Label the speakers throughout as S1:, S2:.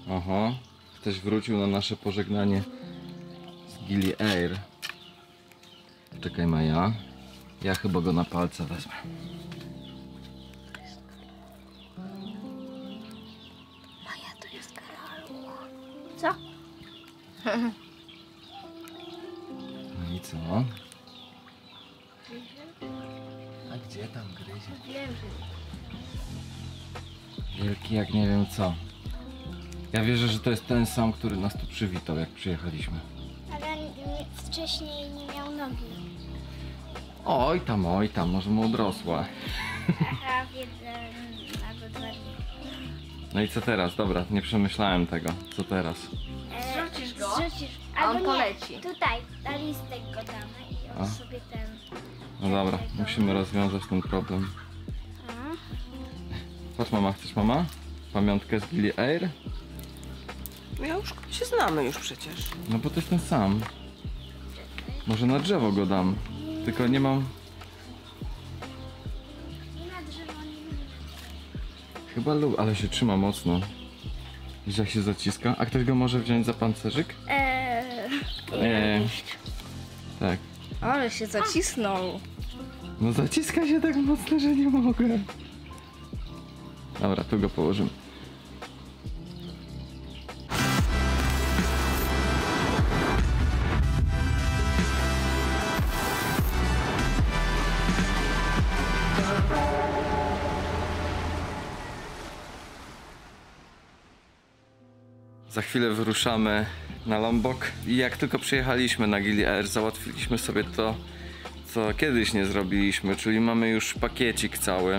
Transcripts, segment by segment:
S1: Oho, ktoś wrócił na nasze pożegnanie z Gili Air. Czekaj, Maja. Ja chyba go na palce wezmę.
S2: Maja, to jest karaluch. Co?
S1: No i co? A gdzie tam gryzie?
S2: Wiem,
S1: Wielki jak nie wiem co. Ja wierzę, że to jest ten sam, który nas tu przywitał, jak przyjechaliśmy.
S2: ale wcześniej nie miał nogi.
S1: Oj tam, może mu odrosła.
S2: A wiedzę, albo 2 dni.
S1: No i co teraz? Dobra, nie przemyślałem tego. Co teraz?
S3: Zrzucisz go,
S2: Zrzucisz.
S3: a on
S2: Albo nie,
S3: poleci.
S2: tutaj, na listek go damy i on
S1: A.
S2: sobie ten...
S1: No dobra, musimy rozwiązać ten problem.
S2: A?
S1: Patrz mama, chcesz mama? Pamiątkę z Gili Air?
S3: Ja już się znamy już przecież.
S1: No bo to jest ten sam. Może na drzewo go dam. Tylko nie mam...
S2: I na drzewo nie...
S1: Chyba lub... ale się trzyma mocno. Widzisz jak się zaciska? A ktoś go może wziąć za pancerzyk? Nie. Tak.
S3: Ale się zacisnął.
S1: No zaciska się tak mocno, że nie mogę. Dobra, tu go położymy. Za chwilę wyruszamy na Lombok i jak tylko przyjechaliśmy na Gili Air, załatwiliśmy sobie to, co kiedyś nie zrobiliśmy, czyli mamy już pakiecik cały.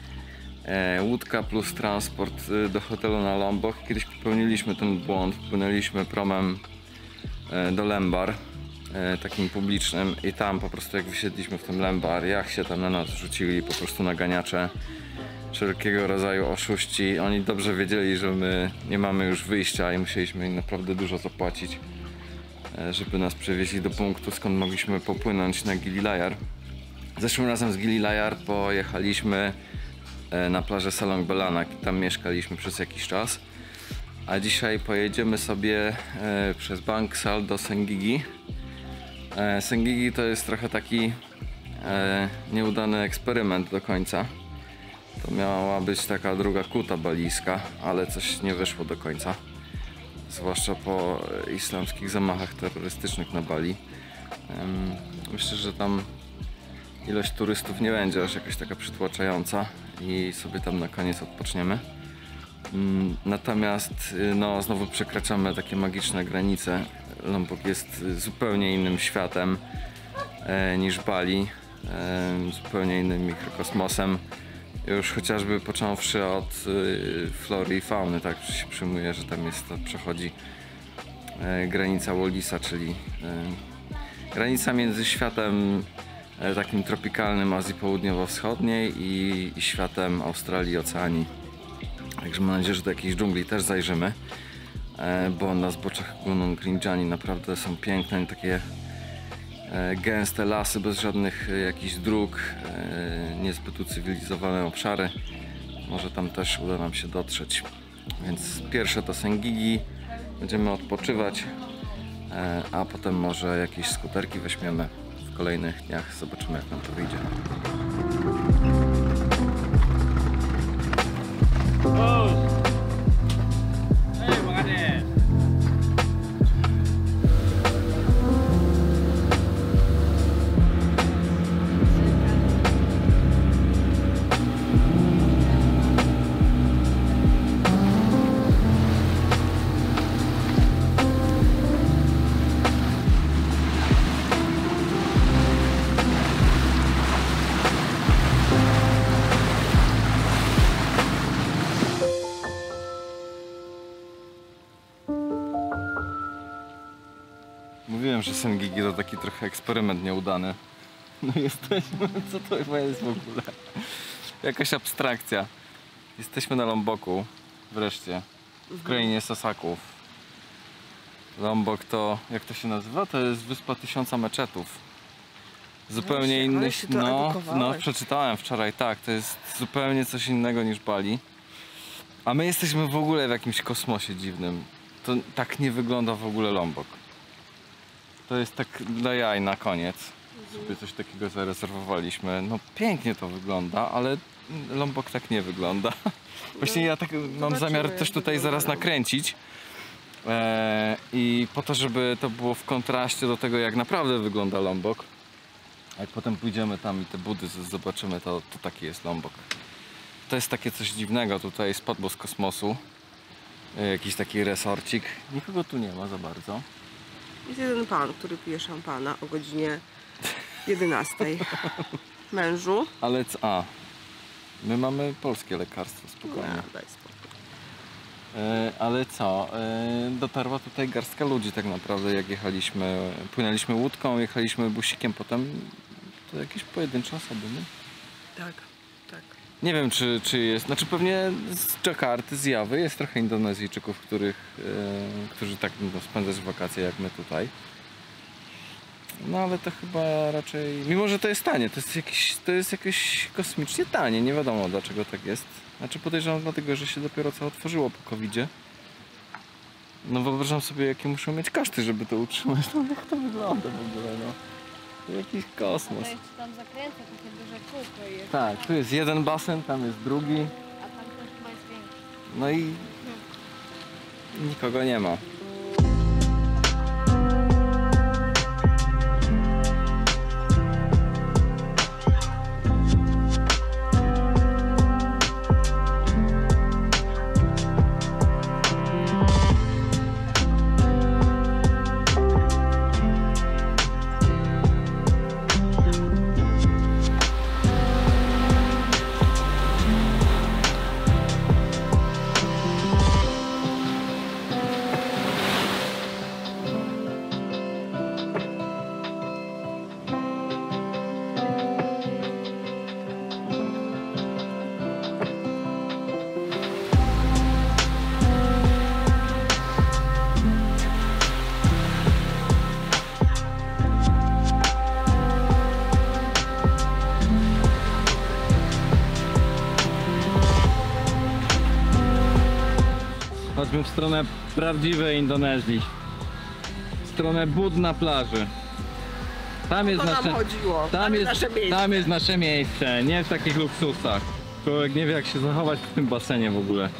S1: Łódka plus transport do hotelu na Lombok. Kiedyś popełniliśmy ten błąd, płynęliśmy promem do Lembar, takim publicznym, i tam po prostu jak wysiedliśmy w tym Lembar, jak się tam na nas rzucili po prostu naganiacze, wszelkiego rodzaju oszuści. Oni dobrze wiedzieli, że my nie mamy już wyjścia i musieliśmy im naprawdę dużo zapłacić, żeby nas przewieźli do punktu, skąd mogliśmy popłynąć na Gili Layar. Zeszłym razem z Gili Layar pojechaliśmy na plażę Salong Belanak i tam mieszkaliśmy przez jakiś czas. A dzisiaj pojedziemy sobie przez Bangsal do Senggigi. Senggigi to jest trochę taki nieudany eksperyment do końca. To miała być taka druga Kuta balijska, ale coś nie wyszło do końca. Zwłaszcza po islamskich zamachach terrorystycznych na Bali. Myślę, że tam ilość turystów nie będzie aż jakaś taka przytłaczająca i sobie tam na koniec odpoczniemy. Natomiast no, znowu przekraczamy takie magiczne granice. Lombok jest zupełnie innym światem niż Bali, zupełnie innym mikrokosmosem. Już chociażby począwszy od flory i fauny, tak się przyjmuje, że tam jest, przechodzi granica Wallisa, czyli granica między światem takim tropikalnym Azji Południowo-Wschodniej i światem Australii i Oceanii. Także mam nadzieję, że do jakiejś dżungli też zajrzymy, bo na zboczach Gunung Rinjani naprawdę są piękne, takie gęste lasy bez żadnych jakichś dróg, niezbyt ucywilizowane obszary. Może tam też uda nam się dotrzeć. Więc pierwsze to Senggigi, będziemy odpoczywać, a potem może jakieś skuterki weźmiemy w kolejnych dniach, zobaczymy jak nam to wyjdzie. Mówiłem, że Senggigi to taki trochę eksperyment nieudany. No jesteśmy, co to chyba jest w ogóle? Jakaś abstrakcja. Jesteśmy na Lomboku, wreszcie, w krainie Sasaków. Lombok to, jak to się nazywa? To jest wyspa 1000 meczetów. Zupełnie inny, no, przeczytałem wczoraj, tak, to jest zupełnie coś innego niż Bali. A my jesteśmy w ogóle w jakimś kosmosie dziwnym. To tak nie wygląda w ogóle Lombok. To jest tak dla jaj na koniec. Sobie coś takiego zarezerwowaliśmy. No pięknie to wygląda, ale Lombok tak nie wygląda. Właśnie ja tak mam zamiar też tutaj zaraz nakręcić. I po to, żeby to było w kontraście do tego, jak naprawdę wygląda Lombok. Jak potem pójdziemy tam i te budy zobaczymy, to taki jest Lombok. To jest takie coś dziwnego tutaj, spadło z kosmosu. Jakiś taki resorcik. Nikogo tu nie ma za bardzo.
S3: Jest jeden pan, który pije szampana o godzinie 11. Mężu.
S1: Ale my mamy polskie lekarstwo, spokojnie.
S3: Nie, daj spokój.
S1: Ale co? Dotarła tutaj garstka ludzi tak naprawdę, jak jechaliśmy. Płynęliśmy łódką, jechaliśmy busikiem, potem to jakieś pojedyncze osoby, nie?
S3: Tak, tak.
S1: Nie wiem, czy jest, znaczy pewnie z Dżakarty, z Jawy jest trochę Indonezyjczyków, którzy tak spędzać wakacje jak my tutaj. No ale to chyba raczej, mimo że to jest tanie, to jest jakieś kosmicznie tanie, nie wiadomo dlaczego tak jest. Znaczy podejrzewam dlatego, że się dopiero co otworzyło po COVID-zie. No wyobrażam sobie, jakie muszą mieć koszty, żeby to utrzymać. No jak to wygląda w ogóle, no. To jakiś kosmos.
S2: To jeszcze tam zakręca takie duże kółko jest.
S1: Tak, tu jest jeden basen, tam jest drugi.
S2: A tam też chyba jest większy.
S1: No i nikogo nie ma. Chodźmy w stronę prawdziwej Indonezji. W stronę bud na plaży. Tam jest
S3: To nam
S1: nasze,
S3: chodziło.
S1: tam jest
S3: nasze miejsce.
S1: tam jest nasze miejsce, nie w takich luksusach. Człowiek nie wie jak się zachować w tym basenie w ogóle.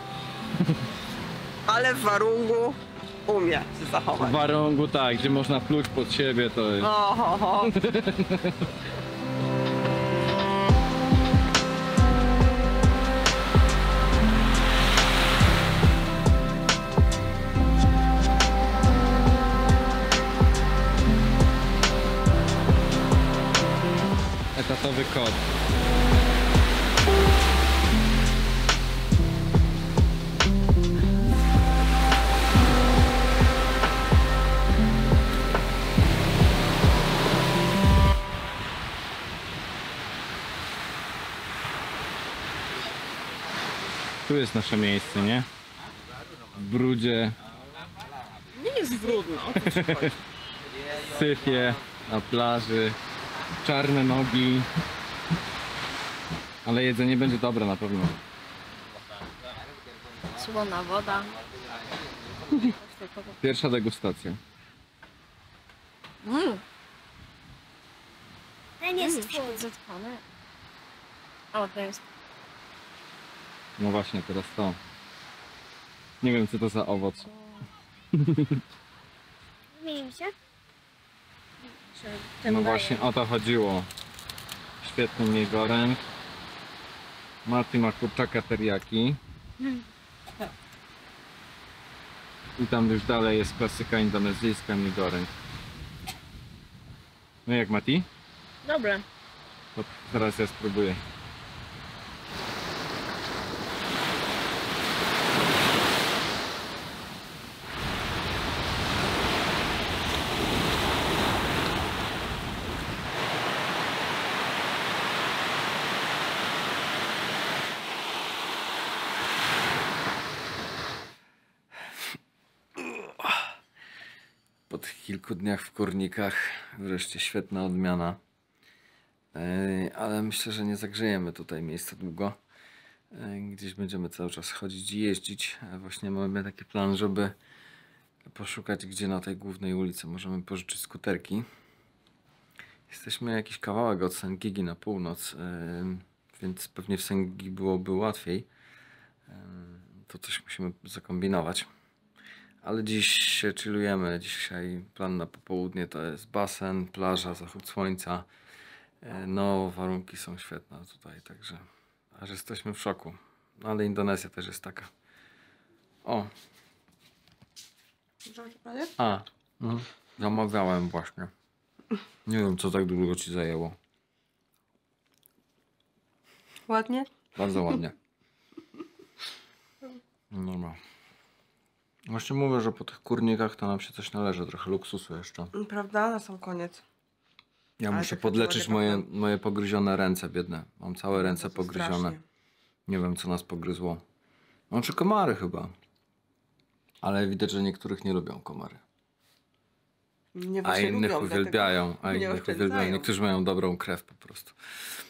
S3: Ale w Warungu umie się
S1: W
S3: zachować.
S1: warungu tak, gdzie można pluć pod siebie, to jest...
S3: Oho.
S1: Etatowy kod. Tu jest nasze miejsce, nie? W brudzie,
S3: Nie jest brudno.
S1: w syfie, na plaży, czarne nogi. Ale jedzenie będzie dobre na pewno.
S2: Słona woda.
S1: Pierwsza degustacja.
S2: Ten jest twój. Zatkany. O, to jest.
S1: No właśnie, teraz to. Nie wiem co to za owoc.
S2: Zmienimy się?
S1: No właśnie o to chodziło. Świetny migoręg. Marty ma kurczaka teriyaki. I tam już dalej jest klasyka indonezyjska migoręg. No jak Mati?
S2: Dobre.
S1: To teraz ja spróbuję. Po tych kilku dniach w kurnikach wreszcie świetna odmiana. Ale myślę, że nie zagrzejemy tutaj miejsca długo. Gdzieś będziemy cały czas chodzić i jeździć. Właśnie mamy taki plan, żeby poszukać, gdzie na tej głównej ulicy możemy pożyczyć skuterki. Jesteśmy jakiś kawałek od Sengigi na północ, więc pewnie w Sengigi byłoby łatwiej. To coś musimy zakombinować. Ale dziś się chillujemy. Dzisiaj plan na popołudnie to jest basen, plaża, zachód słońca. No, warunki są świetne tutaj, także aż jesteśmy w szoku. No, ale Indonezja też jest taka. O, zamawiałem właśnie. Nie wiem, co tak długo ci zajęło.
S3: Ładnie?
S1: Bardzo ładnie. No. Właśnie mówię, że po tych kurnikach to nam się coś należy, trochę luksusu jeszcze.
S3: Prawda? Na sam koniec.
S1: Ja
S3: Ale
S1: muszę
S3: tak
S1: podleczyć
S3: naprawdę
S1: moje pogryzione ręce, biedne. Mam całe ręce
S3: To
S1: pogryzione.
S3: strasznie.
S1: Nie wiem, co nas pogryzło. No, czy komary chyba. Ale widać, że niektórych nie lubią komary.
S3: Nie
S1: A
S3: właśnie
S1: innych
S3: lubią,
S1: uwielbiają.
S3: dlatego nie oszczędzają.
S1: Niektórzy mają dobrą krew po prostu.